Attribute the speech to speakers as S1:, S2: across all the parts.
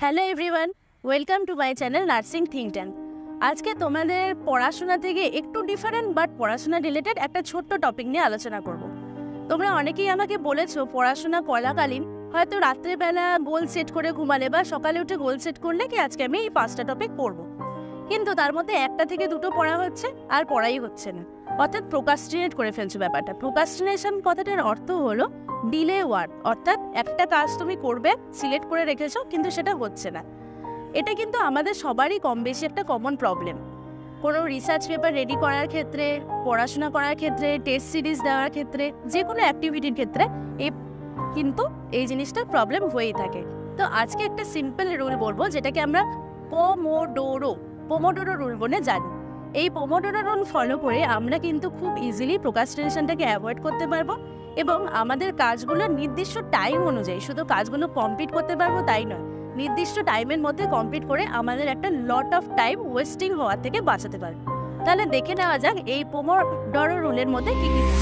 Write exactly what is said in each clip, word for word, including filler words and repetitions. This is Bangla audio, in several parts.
S1: Hello everyone, welcome to my channel nursing think tank. আজকে তোমাদের পড়াশোনা থেকে একটু ডিফারেন্ট বাট পড়াশোনা রিলেটেড একটা ছোট্ট টপিক নিয়ে আলোচনা করব। তোমরা অনেকেই আমাকে বলেছো পড়াশোনা চলাকালীন হয়তো রাত্রেবেলা গোল সেট করে ঘুমালে বা সকালে উঠে গোল সেট করলে কি আজকে আমি এই পাঁচটা টপিক পড়বো, কিন্তু তার মধ্যে একটা থেকে দুটো পড়া হচ্ছে আর পড়াই হচ্ছে না, অর্থাৎ প্রোকাস্টিনেট করে ফেলছো ব্যাপারটা। প্রোকাস্টিনেশন কথাটার অর্থ হলো ডিলে ওয়ার্ক, অর্থাৎ একটা কাজ তুমি করবে সিলেক্ট করে রেখেছো কিন্তু সেটা হচ্ছে না। এটা কিন্তু আমাদের সবারই কম বেশি একটা কমন প্রবলেম। কোনো রিসার্চ পেপার রেডি করার ক্ষেত্রে, পড়াশোনা করার ক্ষেত্রে, টেস্ট সিরিজ দেওয়ার ক্ষেত্রে, যে কোনো অ্যাক্টিভিটির ক্ষেত্রে এই কিন্তু এই জিনিসটা প্রবলেম হয়েই থাকে। তো আজকে একটা সিম্পল রুল বলবো যেটাকে আমরা পোমোডোরো পোমোডোরো রুল বলে জানি। এই পোমোডোরো রুল ফলো করে আমরা কিন্তু খুব ইজিলি প্রোকাস্টিনেশনটাকে অ্যাভয়েড করতে পারবো এবং আমাদের কাজগুলো নির্দিষ্ট টাইম অনুযায়ী শুধু কাজগুলো কমপ্লিট করতে পারবো তাই নয়, নির্দিষ্ট টাইমের মধ্যে কমপ্লিট করে আমাদের একটা লট অফ টাইম ওয়েস্টিং হওয়ার থেকে বাঁচাতে পারবো। তাহলে দেখে নেওয়া যাক এই পোমোডোরো রুলের মধ্যে কি কি।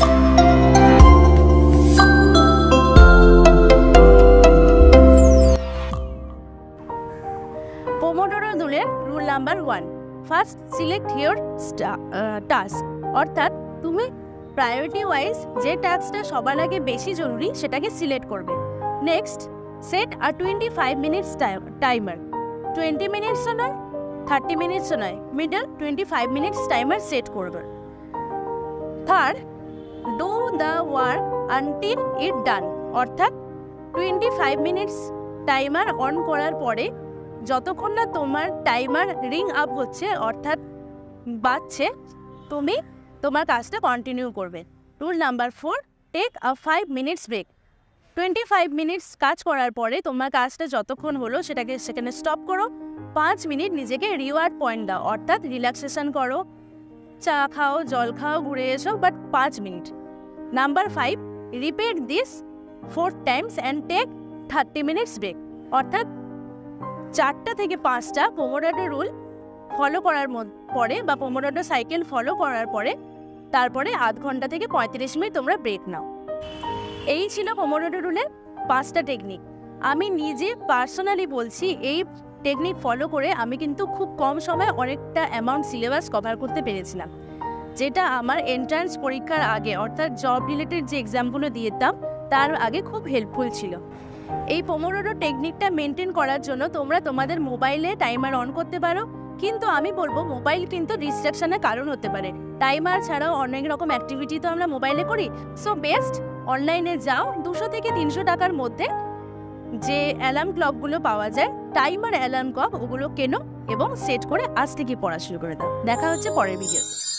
S1: পোমোডোরো রুলের rule number one, first select your task, অর্থাৎ তুমি প্রায়োরিটি ওয়াইজ যে টাস্কটা সবার আগে বেশি জরুরি সেটাকে সিলেক্ট করবে। নেক্সট, সেট আর twenty five minutes timer, twenty মিনিটসও নয় থার্টি মিনিটসও নয়, middle twenty five minutes timer set করবে। Third, do the work until it done, অর্থাৎ twenty five minutes timer on করার পরে যতক্ষণ না তোমার টাইমার রিং আপ হচ্ছে অর্থাৎ বাজছে তুমি তোমার কাজটা কন্টিনিউ করবে। Rule number four, take a five minutes break, twenty five minutes কাজ করার পরে তোমার কাজটা যতক্ষণ হলো সেটাকে সেখানে স্টপ করো, পাঁচ মিনিট নিজেকে রিওয়ার্ড পয়েন্ট দাও, অর্থাৎ রিল্যাক্সেশন করো, চা খাও, জল খাও, ঘুরে এসো, বাট পাঁচ মিনিট। Number five, repeat this four times and take thirty minutes break, অর্থাৎ চারটা থেকে পাঁচটা পোমোডোরো রুল ফলো করার পরে বা পোমোডোরো সাইকেল ফলো করার পরে তারপরে আধ ঘন্টা থেকে পঁয়ত্রিশ মিনিট তোমরা ব্রেক নাও। এই ছিল পোমোডোরো রুলের পাঁচটা টেকনিক। আমি নিজে পার্সোনালি বলছি এই টেকনিক ফলো করে আমি কিন্তু খুব কম সময়ে অনেকটা অ্যামাউন্ট সিলেবাস কভার করতে পেরেছিলাম, যেটা আমার এন্ট্রান্স পরীক্ষার আগে অর্থাৎ জব রিলেটেড যে এক্সামগুলো দিতাম তার আগে খুব হেল্পফুল ছিল। এই পোমোডোরো টেকনিকটা মেনটেন করার জন্য তোমরা তোমাদের মোবাইলে টাইমার অন করতে পারো, কিন্তু আমি বলবো মোবাইল কিন্তু ডিস্ট্রাকশনের কারণ হতে পারে। টাইমার ছাড়াও অনেক রকম অ্যাক্টিভিটি তো আমরা মোবাইলে করি, সো বেস্ট অনলাইনে যাও, দুশো থেকে তিনশো টাকার মধ্যে যে অ্যালার্ম ক্লকগুলো পাওয়া যায়, টাইমার অ্যালার্ম ক্লক, ওগুলো কেনো এবং সেট করে আজ থেকে পড়া শুরু করে দাও। দেখা হচ্ছে পরের ভিডিওতে।